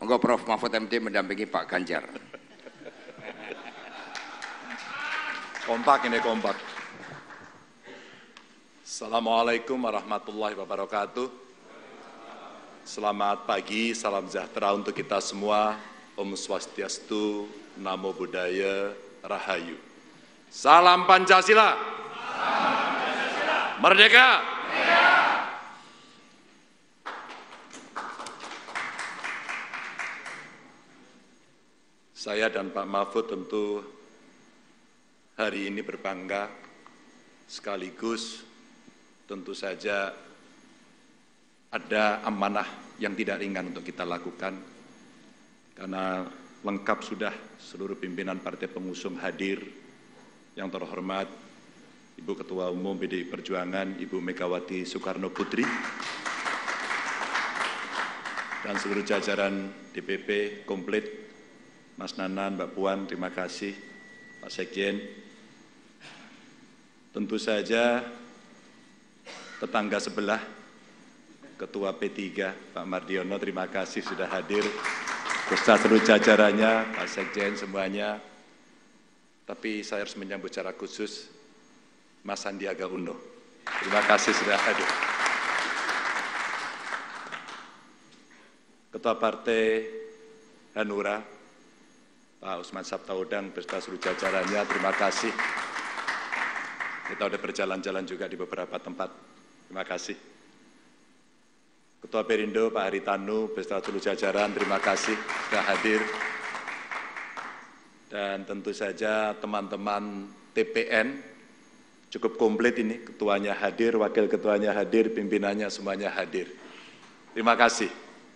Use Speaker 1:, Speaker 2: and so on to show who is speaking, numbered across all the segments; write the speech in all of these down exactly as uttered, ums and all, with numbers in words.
Speaker 1: Monggo Prof Mahfud M D mendampingi Pak Ganjar.
Speaker 2: Kompak ini kompak. Assalamualaikum warahmatullahi wabarakatuh. Selamat pagi, salam sejahtera untuk kita semua. Om Swastiastu, Namo Buddhaya, Rahayu. Salam Pancasila. Salam Pancasila. Merdeka. Merdeka. Saya dan Pak Mahfud tentu hari ini berbangga, sekaligus tentu saja ada amanah yang tidak ringan untuk kita lakukan, karena lengkap sudah seluruh pimpinan partai pengusung hadir. Yang terhormat Ibu Ketua Umum P D I Perjuangan, Ibu Megawati Soekarno Putri, dan seluruh jajaran D P P komplit, Mas Nanan, Mbak Puan, terima kasih, Pak Sekjen. Tentu saja tetangga sebelah, Ketua P tiga, Pak Mardiono, terima kasih sudah hadir, beserta seluruh jajarannya, Pak Sekjen semuanya. Tapi saya harus menyambut secara khusus Mas Sandiaga Uno. Terima kasih sudah hadir. Ketua Partai Hanura, Pak Usman Sabtaudang beserta seluruh jajarannya, terima kasih. Kita sudah berjalan-jalan juga di beberapa tempat, terima kasih. Ketua Perindo, Pak Haritanu beserta seluruh jajaran, terima kasih sudah hadir. Dan tentu saja teman-teman T P N, cukup komplit ini, ketuanya hadir, wakil ketuanya hadir, pimpinannya semuanya hadir. Terima kasih.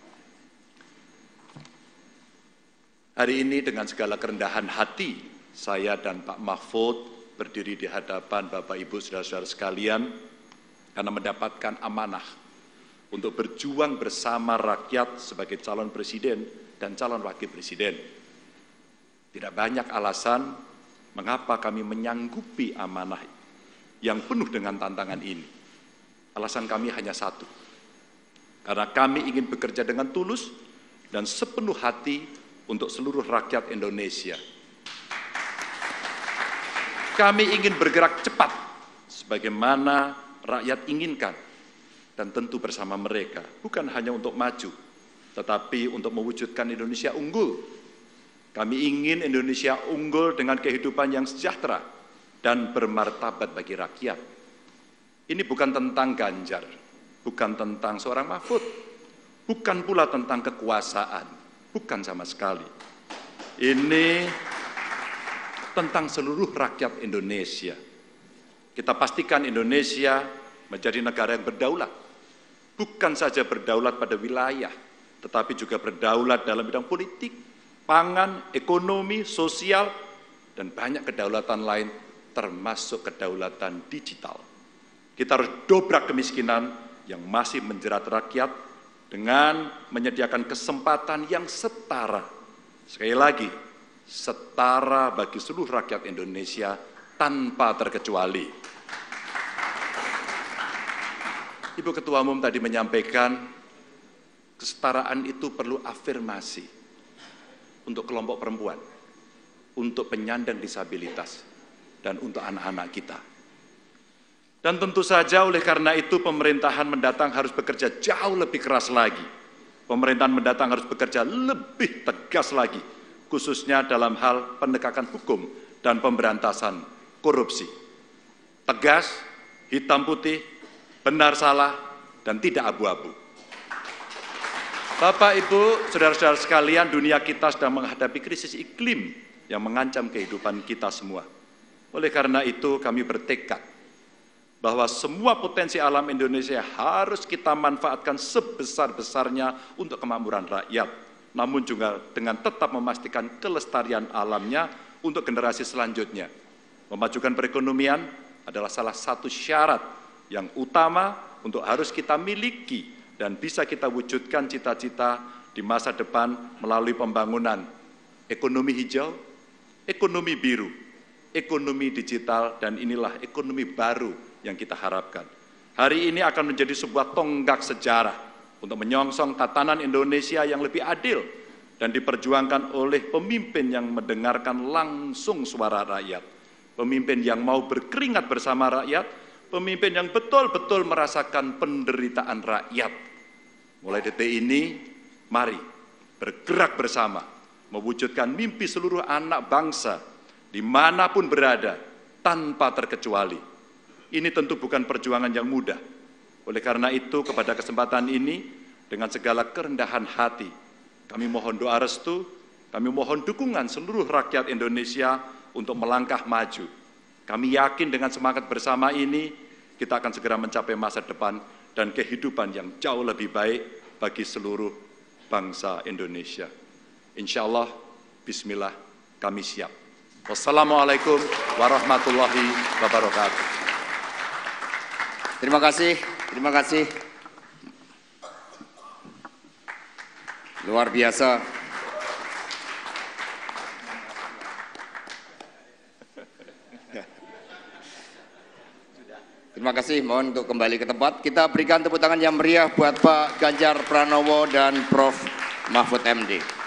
Speaker 2: Hari ini dengan segala kerendahan hati, saya dan Pak Mahfud berdiri di hadapan Bapak Ibu saudara-saudara sekalian karena mendapatkan amanah untuk berjuang bersama rakyat sebagai calon presiden dan calon wakil presiden. Tidak banyak alasan mengapa kami menyanggupi amanah yang penuh dengan tantangan ini. Alasan kami hanya satu, karena kami ingin bekerja dengan tulus dan sepenuh hati untuk seluruh rakyat Indonesia. Kami ingin bergerak cepat sebagaimana rakyat inginkan, dan tentu bersama mereka, bukan hanya untuk maju, tetapi untuk mewujudkan Indonesia unggul. Kami ingin Indonesia unggul dengan kehidupan yang sejahtera dan bermartabat bagi rakyat. Ini bukan tentang Ganjar, bukan tentang seorang Mahfud, bukan pula tentang kekuasaan. Bukan sama sekali. Ini tentang seluruh rakyat Indonesia. Kita pastikan Indonesia menjadi negara yang berdaulat. Bukan saja berdaulat pada wilayah, tetapi juga berdaulat dalam bidang politik, pangan, ekonomi, sosial, dan banyak kedaulatan lain, termasuk kedaulatan digital. Kita harus dobrak kemiskinan yang masih menjerat rakyat, dengan menyediakan kesempatan yang setara. Sekali lagi, setara bagi seluruh rakyat Indonesia tanpa terkecuali. Ibu Ketua Umum tadi menyampaikan, kesetaraan itu perlu afirmasi untuk kelompok perempuan, untuk penyandang disabilitas, dan untuk anak-anak kita. Dan tentu saja oleh karena itu pemerintahan mendatang harus bekerja jauh lebih keras lagi. Pemerintahan mendatang harus bekerja lebih tegas lagi, khususnya dalam hal penegakan hukum dan pemberantasan korupsi. Tegas, hitam putih, benar salah, dan tidak abu-abu. Bapak, Ibu, saudara-saudara sekalian, dunia kita sedang menghadapi krisis iklim yang mengancam kehidupan kita semua. Oleh karena itu kami bertekad bahwa semua potensi alam Indonesia harus kita manfaatkan sebesar-besarnya untuk kemakmuran rakyat, namun juga dengan tetap memastikan kelestarian alamnya untuk generasi selanjutnya. Memajukan perekonomian adalah salah satu syarat yang utama untuk harus kita miliki dan bisa kita wujudkan cita-cita di masa depan melalui pembangunan ekonomi hijau, ekonomi biru, ekonomi digital, dan inilah ekonomi baru yang kita harapkan. Hari ini akan menjadi sebuah tonggak sejarah untuk menyongsong tatanan Indonesia yang lebih adil, dan diperjuangkan oleh pemimpin yang mendengarkan langsung suara rakyat, pemimpin yang mau berkeringat bersama rakyat, pemimpin yang betul-betul merasakan penderitaan rakyat. Mulai detik ini, mari bergerak bersama, mewujudkan mimpi seluruh anak bangsa, dimanapun berada, tanpa terkecuali. Ini tentu bukan perjuangan yang mudah. Oleh karena itu, kepada kesempatan ini, dengan segala kerendahan hati, kami mohon doa restu, kami mohon dukungan seluruh rakyat Indonesia untuk melangkah maju. Kami yakin dengan semangat bersama ini, kita akan segera mencapai masa depan dan kehidupan yang jauh lebih baik bagi seluruh bangsa Indonesia. Insya Allah, bismillah, kami siap. Wassalamualaikum warahmatullahi wabarakatuh.
Speaker 1: Terima kasih, terima kasih. Luar biasa. Terima kasih, mohon untuk kembali ke tempat. Kita berikan tepuk tangan yang meriah buat Pak Ganjar Pranowo dan Profesor Mahfud M D.